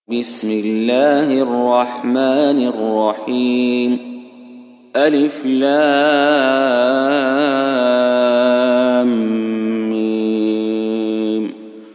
بسم الله الرحمن الرحيم. ألف لام ميم.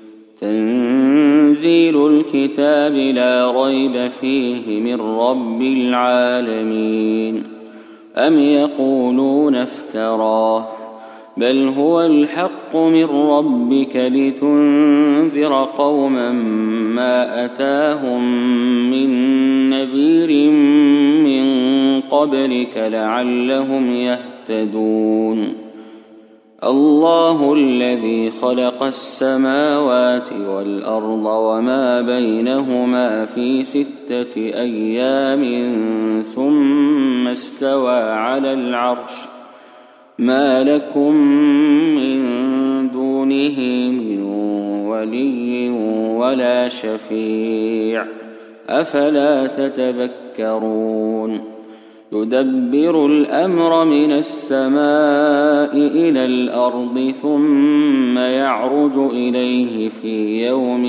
تنزيل الكتاب لا ريب فيه من رب العالمين. أم يقولون افتراه بل هو الحق من ربك لتنذر قوما ما أتاهم من نذير من قبلك لعلهم يهتدون. الله الذي خلق السماوات والأرض وما بينهما في 6 أيام ثم استوى على العرش ما لكم من دونه من ولي ولا شفيع أفلا تتذكرون. يدبر الأمر من السماء إلى الأرض ثم يعرج إليه في يوم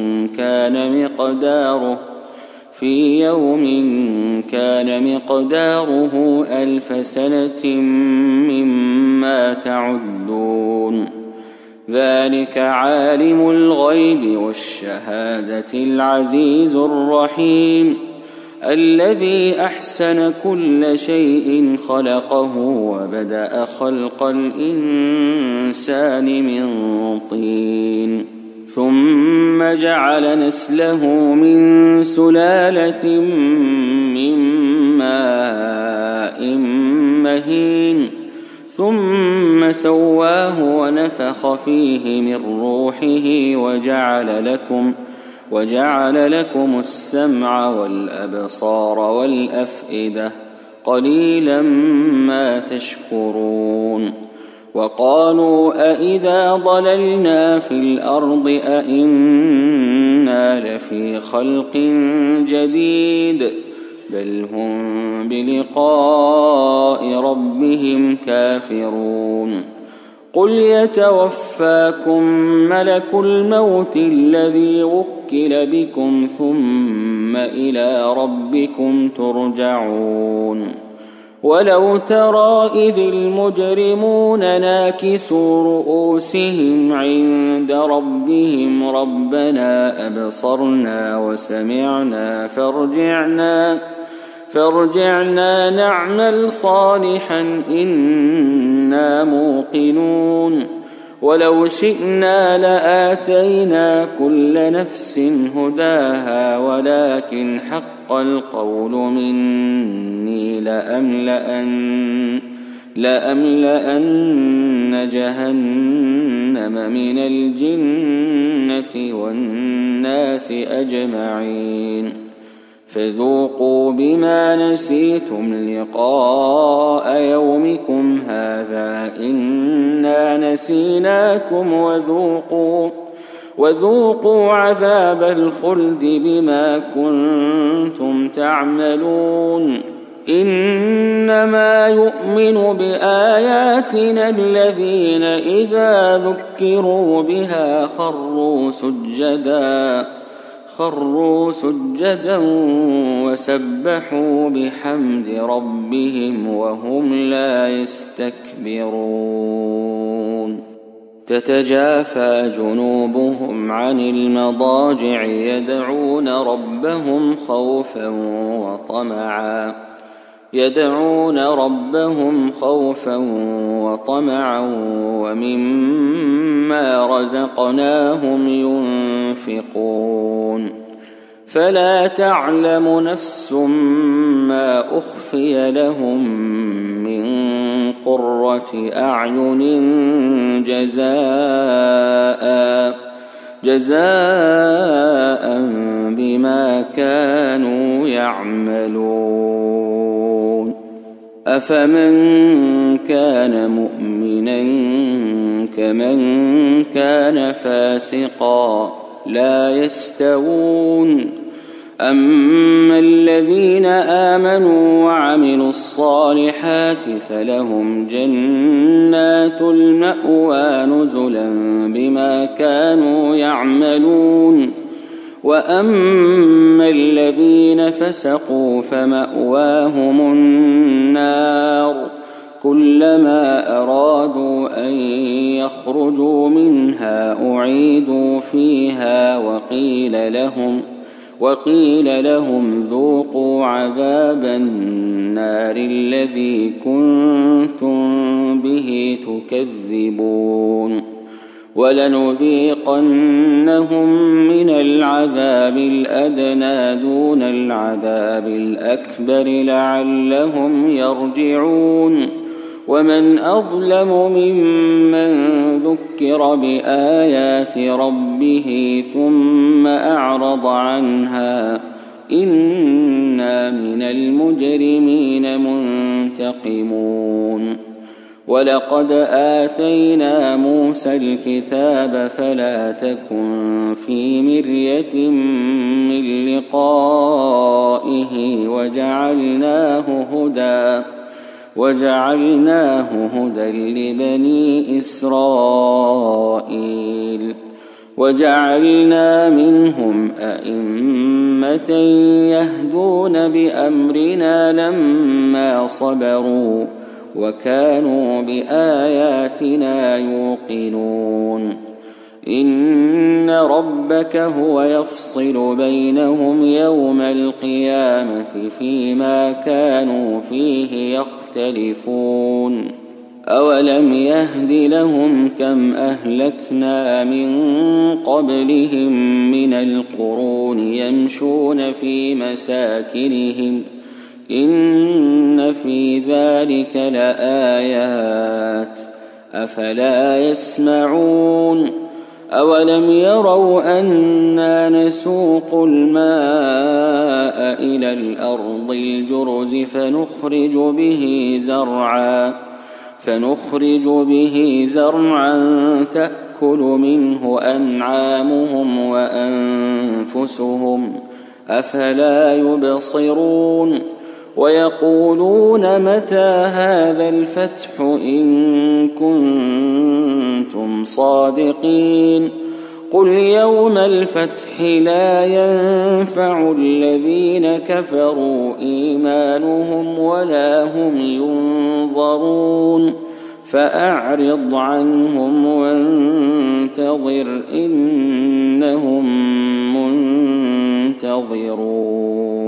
كان مقداره 1000 سنة مما تعدون. ذلك عالم الغيب والشهادة العزيز الرحيم الذي أحسن كل شيء خلقه وبدأ خلق الإنسان من طين ثم جعل نسله من سلالة من ماء مهين ثم سواه ونفخ فيه من روحه وجعل لكم السمع والأبصار والأفئدة قليلا ما تشكرون. وقالوا أإذا ضللنا في الأرض أإنا لفي خلق جديد بل هم بلقاء ربهم كافرون. قل يتوفاكم ملك الموت الذي وكل بكم ثم إلى ربكم ترجعون. ولو ترى إذ المجرمون ناكسوا رؤوسهم عند ربهم ربنا أبصرنا وسمعنا فارجعنا نعمل صالحا إنا موقنون. ولو شئنا لآتينا كل نفس هداها ولكن حق القول مني لأملأن جهنم من الجنة والناس أجمعين. فذوقوا بما نسيتم لقاء يومكم هذا إنا نسيناكم وذوقوا عذاب الخلد بما كنتم تعملون. إنما يؤمن بآياتنا الذين إذا ذكروا بها خروا سجدا وسبحوا بحمد ربهم وهم لا يستكبرون. تتجافى جنوبهم عن المضاجع يدعون ربهم خوفا وطمعا ومما رزقناهم ينفقون. فلا تعلم نفس ما أخفي لهم من قرة أعين جزاء بما كانوا يعملون. أفمن كان مؤمنا كمن كان فاسقا لا يستوون. أما الذين آمنوا وعملوا الصالحات فلهم جنات المأوى نزلا بما كانوا يعملون وأما الذين فسقوا فمأواهم النار كلما أرادوا أن يخرجوا منها أعيدوا فيها وقيل لهم ذوقوا عذاب النار الذي كنتم به تكذبون ولنذيقنهم من العذاب الأدنى دون العذاب الأكبر لعلهم يرجعون ومن أظلم ممن ذكر بآيات ربه ثم أعرض عنها إنا من المجرمين منتقمون ولقد آتينا موسى الكتاب فلا تكن في مرية من لقائه وجعلناه هدى لبني إسرائيل وجعلنا منهم أئمة يهدون بأمرنا لما صبروا وكانوا بآياتنا يوقنون إن ربك هو يفصل بينهم يوم القيامة فيما كانوا فيه يختلفون أولم يهد لهم كم أهلكنا من قبلهم من القرون يمشون في مساكنهم إن في ذلك لآيات أفلا يسمعون أولم يروا أنا نسوق الماء إلى الأرض الجرز فنخرج به زرعا تأكل منه أنعامهم وأنفسهم أفلا يبصرون ويقولون متى هذا الفتح إن كنتم صادقين قل يوم الفتح لا ينفع الذين كفروا إيمانهم ولا هم ينظرون فأعرض عنهم وانتظر إنهم منتظرون.